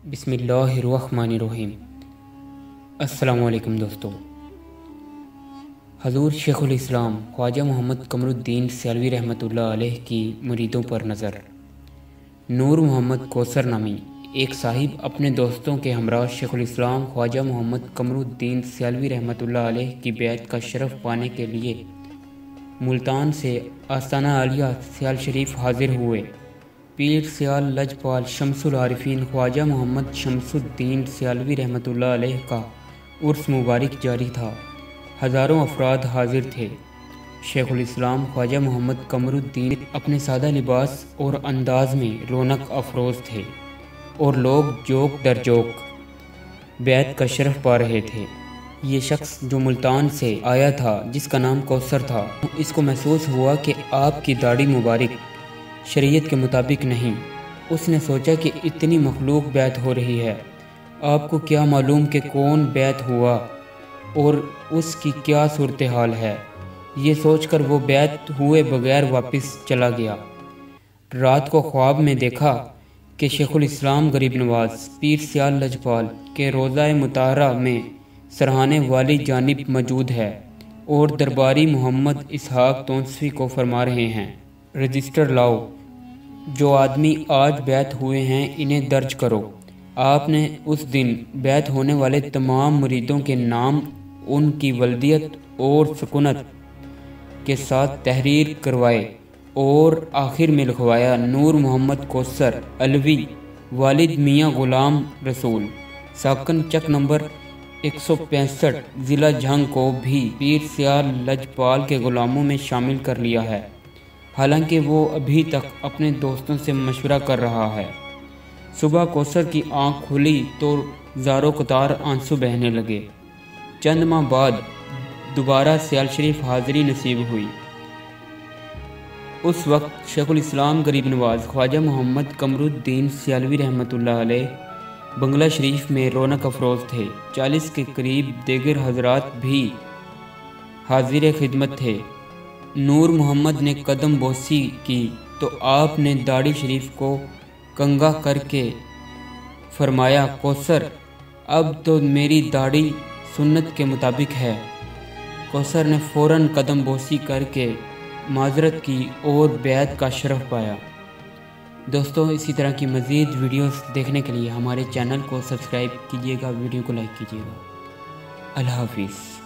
बिस्मिल्लाहिर्रहमानिर्रहीम। अस्सलामु अलैकुम दोस्तों। हजूर शेखुल इस्लाम ख्वाजा मोहम्मद कमरुद्दीन सियालवी रहमतुल्लाह अलैह की मुरीदों पर नज़र। नूर मोहम्मद कौसर नामी एक साहिब अपने दोस्तों के हमरा शेखुल इस्लाम ख्वाजा मोहम्मद कमरुद्दीन सियालवी रहमतुल्लाह अलैह की बैत का शरफ पाने के लिए मुल्तान से आस्ताना आलिया सियाल शरीफ हाजिर हुए। पीर सियाल लजपाल शमसुल आरिफीन ख्वाजा मोहम्मद शमसुद्दीन सियालवी रहमतुल्लाह अलैह का उर्स मुबारक जारी था। हज़ारों अफराद हाजिर थे। शेखुल इस्लाम ख्वाजा मोहम्मद कमरुद्दीन अपने सादा लिबास और अंदाज में रौनक अफरोज़ थे और लोग जोक दर जोक बैत का शरफ पा रहे थे। ये शख्स जो मुल्तान से आया था, जिसका नाम कौसर था, इसको महसूस हुआ कि आपकी दाढ़ी मुबारक शरीयत के मुताबिक नहीं। उसने सोचा कि इतनी मखलूक बैत हो रही है, आपको क्या मालूम कि कौन बैत हुआ और उसकी क्या सूरत हाल है। ये सोचकर वो बैत हुए बगैर वापस चला गया। रात को ख्वाब में देखा कि शेखुल इस्लाम गरीब नवाज पीर सियाल लजपाल के रोज़ा मुताहरा में सरहाने वाली जानिब मौजूद है और दरबारी मोहम्मद इसहाक तौंसवी को फरमा रहे हैं, रजिस्टर लाओ, जो आदमी आज बैत हुए हैं इन्हें दर्ज करो। आपने उस दिन बैत होने वाले तमाम मुरीदों के नाम उनकी वल्दियत और सुकुनत के साथ तहरीर करवाए और आखिर में लिखवाया नूर मोहम्मद कौसर अलवी वालिद मियाँ गुलाम रसूल, साकन चक नंबर 165, ज़िला झंग को भी पीर सियाल लजपाल के गुलामों में शामिल कर लिया है। हालांकि वो अभी तक अपने दोस्तों से मशवरा कर रहा है। सुबह कौसर की आंख खुली तो ज़ारो कतार आंसू बहने लगे। चंद माह बाद दोबारा सियाल शरीफ हाज़िरी नसीब हुई। उस वक्त शेखुल इस्लाम गरीब नवाज ख्वाजा मोहम्मद कमरुद्दीन सियालवी रहमतुल्लाह अलैह बंगला शरीफ में रौनक अफरोज़ थे। 40 के करीब देगर हजरात भी हाजिर खिदमत थे। नूर मोहम्मद ने कदम बोसी की तो आपने दाढ़ी शरीफ को कंगा करके फरमाया, कौसर अब तो मेरी दाढ़ी सुन्नत के मुताबिक है। कौसर ने फ़ौरन कदम बोसी करके माजरत की और बैत का शरफ पाया। दोस्तों, इसी तरह की मज़ीद वीडियोस देखने के लिए हमारे चैनल को सब्सक्राइब कीजिएगा, वीडियो को लाइक कीजिएगा। अल्लाह हाफिज़।